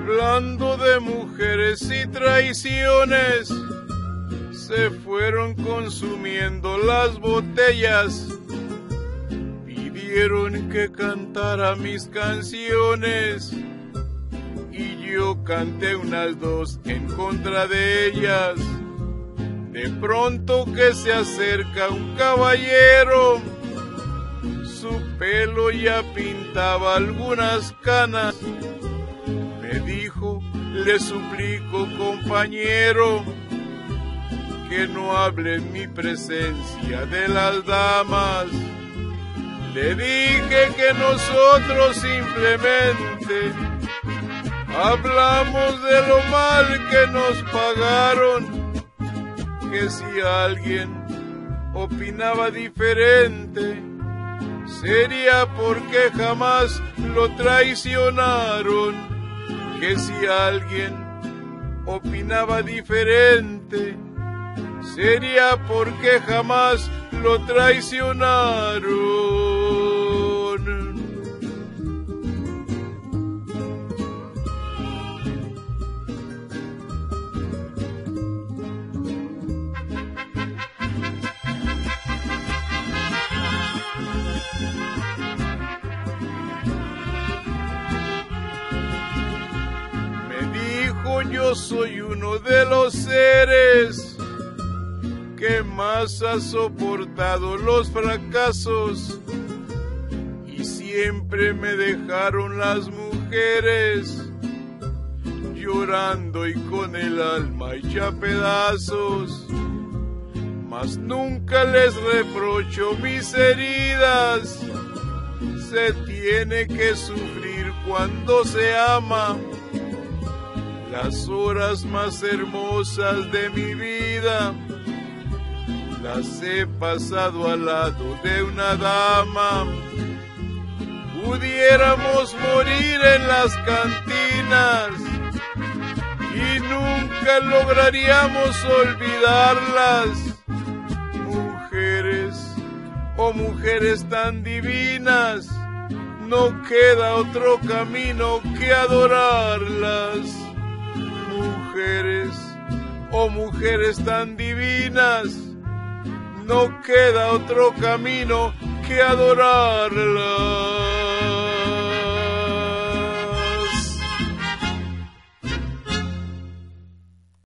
Hablando de mujeres y traiciones, se fueron consumiendo las botellas. Pidieron que cantara mis canciones y yo canté unas dos en contra de ellas. De pronto que se acerca un caballero, su pelo ya pintaba algunas canas. Me dijo: le suplico, compañero, que no hable en mi presencia de las damas. Le dije que nosotros simplemente hablamos de lo mal que nos pagaron, que si alguien opinaba diferente sería porque jamás lo traicionaron, que si alguien opinaba diferente sería porque jamás lo traicionaron. Yo soy uno de los seres que más ha soportado los fracasos y siempre me dejaron las mujeres llorando y con el alma hecha pedazos. Mas nunca les reprocho mis heridas, se tiene que sufrir cuando se ama. Las horas más hermosas de mi vida las he pasado al lado de una dama. Pudiéramos morir en las cantinas y nunca lograríamos olvidarlas. Mujeres, oh mujeres tan divinas, no queda otro camino que adorarlas. Mujeres, oh mujeres tan divinas, no queda otro camino que adorarlas.